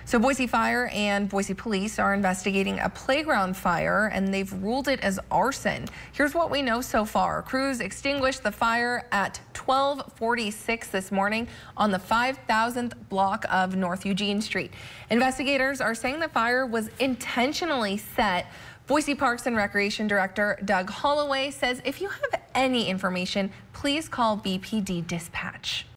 So Boise Fire and Boise Police are investigating a playground fire, and they've ruled it as arson. Here's what we know so far. Crews extinguished the fire at 12:46 this morning on the 5,000th block of North Eugene Street. Investigators are saying the fire was intentionally set. Boise Parks and Recreation Director Doug Holloway says if you have any information, please call BPD Dispatch.